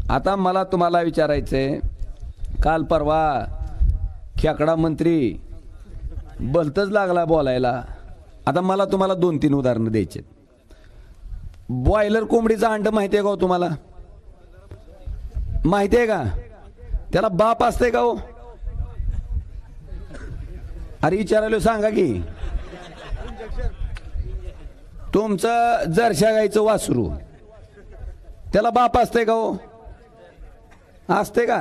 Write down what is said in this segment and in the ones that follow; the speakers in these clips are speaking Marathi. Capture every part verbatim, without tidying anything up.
आता मला तुम्हाला विचारायचंय, काल परवा खेकडा मंत्री भलतच लागला बोलायला। आता मला तुम्हाला दोन तीन उदाहरणं द्यायचे। बॉयलर कोंबडीचा अंड माहिती आहे का हो तुम्हाला? माहिती आहे का? त्याला बाप असते का हो? अरे विचारायला सांगा की। तुमचं जरशा गाईचं वासरू, त्याला बाप असते का हो? असते का?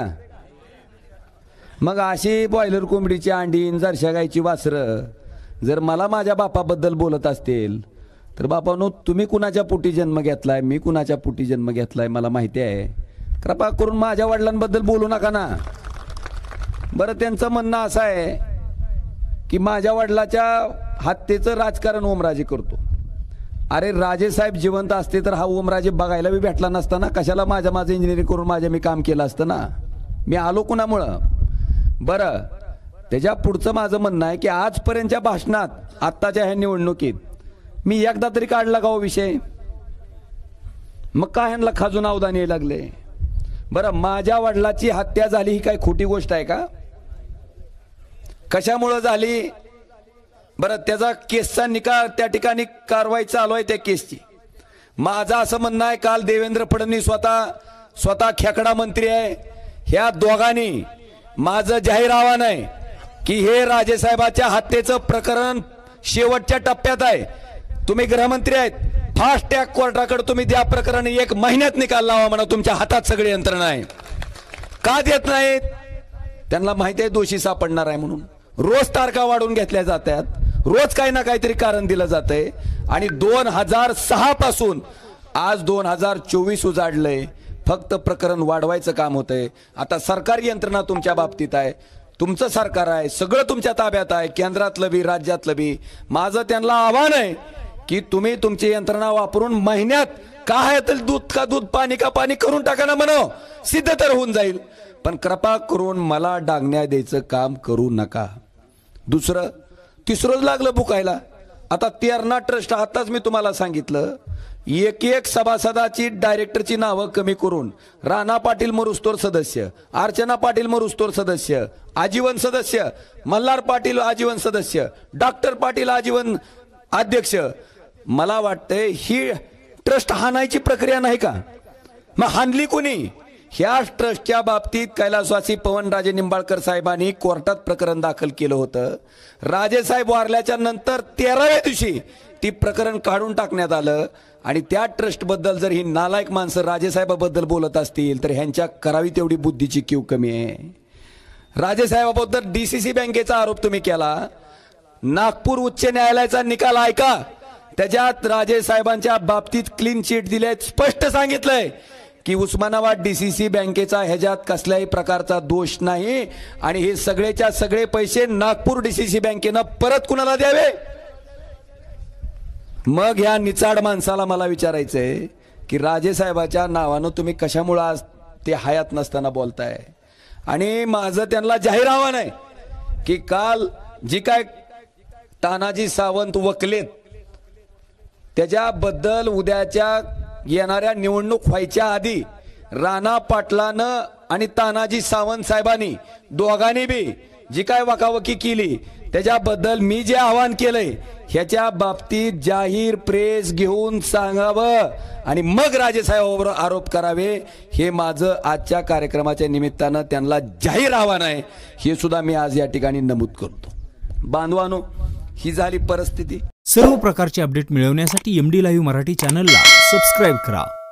मग अशी बॉयलर कोंबडीची अंडी, जरशा गाईची वासरं जर मला माझ्या बापाबद्दल बोलत असतील तर बापानो, तुम्ही कुणाच्या पोटी जन्म घेतलाय, मी कुणाच्या पोटी जन्म घेतलाय मला माहिती आहे। कृपा करून माझ्या वडिलांबद्दल बोलू नका ना। बरं, त्यांचं म्हणणं असं आहे की माझ्या वडिलाच्या हत्येचं राजकारण ओमराजे करतो। अरे राजे साहेब जिवंत असते तर हा ओमराजे बघायला बी भेटला नसता ना। कशाला माझ्या माझं इंजिनिअरिंग करून माझ्या मी काम केलं असतं ना। मी आलो कुणामुळं? बरं, त्याच्या पुढचं माझं म्हणणं आहे की आजपर्यंतच्या भाषणात आत्ताच्या ह्या निवडणुकीत मी एकदा तरी काढला का हो विषय? मग काय ह्यांना खाजून अवधान यायला लागले? बरं, माझ्या वडिलाची हत्या झाली ही काय खोटी गोष्ट आहे का? कशामुळे झाली? बरं, त्याचा केसचा निकाल त्या ठिकाणी कारवाई चालू आहे त्या केसची। माझं असं म्हणणं आहे, काल देवेंद्र फडणवीस स्वतः स्वतः खेकडा मंत्री आहे, ह्या दोघांनी माझं जाहीर आव्हान आहे की हे राजेसाहेबाच्या हत्येचं प्रकरण शेवटच्या टप्प्यात आहे। तुम्ही गृहमंत्री आहेत, फास्ट ट्रॅक कोर्टाकडे तुम्ही द्या प्रकरण, एक महिन्यात निकाल लावा म्हणा। तुमच्या हातात सगळी यंत्रणा आहे। का देत नाहीत? त्यांना माहिती आहे दोषी सापडणार आहे म्हणून। रोज तारखा वाढवून घेतल्या जातात, रोज काही ना काहीतरी कारण दिलं जातंय। आणि दोन हजार सहा पासून आज दोन हजार चोवीस उजाडलंय, फक्त प्रकरण वाढवायचं काम होतंय। आता सरकारी यंत्रणा तुमच्या बाबतीत आहे, तुमचं सरकार आहे, सगळं तुमच्या ताब्यात आहे, केंद्रातलं बी राज्यातलं बी। माझं त्यांना आव्हान आहे की तुम्ही तुमची यंत्रणा वापरून महिन्यात काय तर दूध का दूध, पाणी का पाणी करून टाका ना म्हणाव, सिद्ध तर होऊन जाईल। पण कृपा करून मला डागण्या द्यायचं काम करू नका। दुसरं तिसरंच लागलं बुकायला। आता तेरणा ट्रस्ट, आताच मी तुम्हाला सांगितलं, एक एक सभासदाची डायरेक्टरची नावं कमी करून राणा पाटील मरुस्तोर सदस्य, अर्चना पाटील मरुस्तोर सदस्य, आजीवन सदस्य, मल्हार पाटील आजीवन सदस्य, डॉक्टर पाटील आजीवन अध्यक्ष। मला वाटतंय ही ट्रस्ट हाणायची प्रक्रिया नाही का? मग हाणली कोणी? ह्या ट्रस्टच्या बाबतीत कैलासवासी पवनराजे निंबाळकर साहेबांनी कोर्टात प्रकरण दाखल केलं होतं। राजेसाहेब वारल्याच्या नंतर तेराव्या दिवशी ती प्रकरण काढून टाकण्यात आलं। आणि त्या ट्रस्ट बद्दल जर ही नालायक माणसं राजेसाहेबाबद्दल बोलत असतील तर ह्यांच्या करावी तेवढी बुद्धीची कीव कमी आहे। राजेसाहेबाबद्दल डीसीसी बँकेचा आरोप तुम्ही केला, नागपूर उच्च न्यायालयाचा निकाल ऐका, त्याच्यात राजेसाहेबांच्या बाबतीत क्लीन चिट दिले, स्पष्ट सांगितलंय की उस्मानाबाद डीसीसी बँकेचा ह्याच्यात कसल्याही प्रकारचा दोष नाही आणि हे सगळेच्या सगळे पैसे नागपूर डीसीसी बँकेनं परत कुणाला द्यावे? मग ह्या निचाड माणसाला मला विचारायचंय की राजेसाहेबाच्या नावानं तुम्ही कशामुळे आज ते हयात नसताना बोलताय? आणि माझं त्यांना जाहीर आव्हान आहे की काल जी काय तानाजी सावंत वकलेत त्याच्याबद्दल उद्याच्या येणाऱ्या निवडणूक व्हायच्या आधी राणा पाटलानं आणि तानाजी सावंत साहेबांनी दोघांनी बी जी काय वकावकी केली त्याच्याबद्दल मी जे आवाहन केलंय ह्याच्या बाबतीत जाहीर प्रेस घेऊन सांगावं आणि मग राजेसाहेबांवर आरोप करावे, हे माझं आजच्या कार्यक्रमाच्या निमित्तानं त्यांना जाहीर आव्हान आहे। हे सुद्धा मी आज या ठिकाणी नमूद करतो। बांधवानो, ही झाली परिस्थिती। सर्व प्रकारचे अपडेट मिळवण्यासाठी एमडी लाईव्ह मराठी चॅनलला सबस्क्राइब करा।